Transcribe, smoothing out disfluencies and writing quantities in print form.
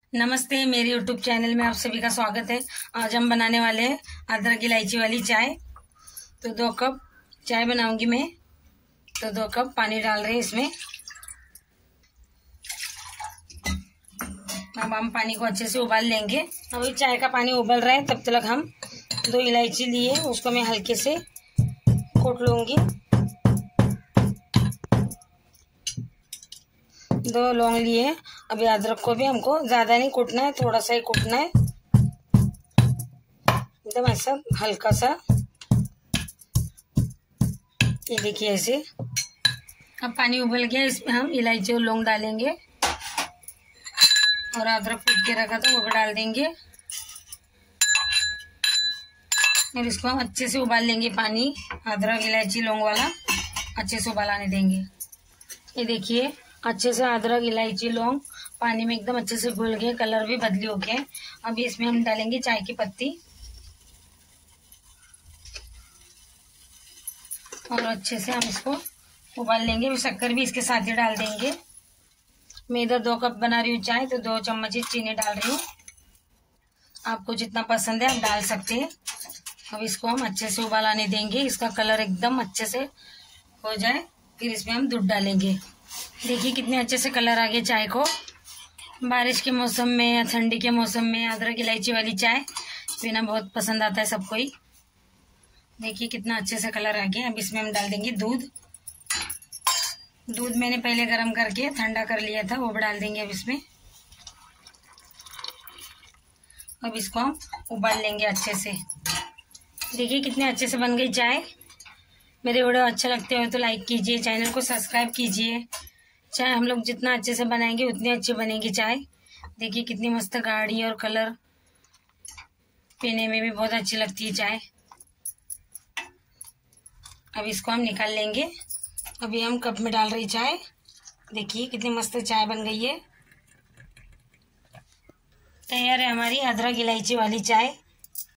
नमस्ते, मेरे YouTube channel में आप सभी का स्वागत है। आज हम बनाने वाले हैं अदरक इलायची वाली चाय। तो 2 कप चाय बनाऊंगी मैं। तो 2 कप पानी डाल रहे हैं इसमें। अब हम पानी को अच्छे से उबाल लेंगे। अभी चाय का पानी उबल रहा है, तब तक हम 2 इलायची लिए, उसको मैं हल्के से कूट लूंगी। 2 लौंग लिए। अभी अदरक को भी हमको ज्यादा नहीं कूटना है, थोड़ा सा ही कूटना है, एकदम ऐसा हल्का सा। ये देखिए ऐसे। अब पानी उबल गया, इसमें हम इलायची और लौंग डालेंगे और अदरक कूट के रखा था वो भी डाल देंगे और इसको हम अच्छे से उबाल लेंगे। पानी अदरक इलायची लौंग वाला अच्छे से उबाल आने देंगे। ये देखिए अच्छे से अदरक इलायची लौंग पानी में एकदम अच्छे से घुल गए, कलर भी बदली हो गए। अभी इसमें हम डालेंगे चाय की पत्ती और अच्छे से हम इसको उबाल लेंगे। शक्कर भी इसके साथ ही डाल देंगे। मैं इधर 2 कप बना रही हूँ चाय, तो 2 चम्मच ही चीनी डाल रही हूँ। आपको जितना पसंद है आप डाल सकते हैं। अब इसको हम अच्छे से उबाल आने देंगे, इसका कलर एकदम अच्छे से हो जाए, फिर इसमें हम दूध डालेंगे। देखिए कितने अच्छे से कलर आ गए चाय को। बारिश के मौसम में या ठंडी के मौसम में अदरक इलायची वाली चाय पीना बहुत पसंद आता है सबको ही। देखिए कितना अच्छे से कलर आ गया। अब इसमें हम डाल देंगे दूध। दूध मैंने पहले गर्म करके ठंडा कर लिया था, वो भी डाल देंगे अब इसमें। अब इसको हम उबाल लेंगे अच्छे से। देखिए कितने अच्छे से बन गई चाय। मेरे वीडियो अच्छे लगते हो तो लाइक कीजिए, चैनल को सब्सक्राइब कीजिए। चाय हम लोग जितना अच्छे से बनाएंगे उतनी अच्छी बनेगी चाय। देखिए कितनी मस्त गाढ़ी और कलर, पीने में भी बहुत अच्छी लगती है चाय। अब इसको हम निकाल लेंगे। अभी हम कप में डाल रही चाय। देखिए कितनी मस्त चाय बन गई है। तैयार है हमारी अदरक इलायची वाली चाय।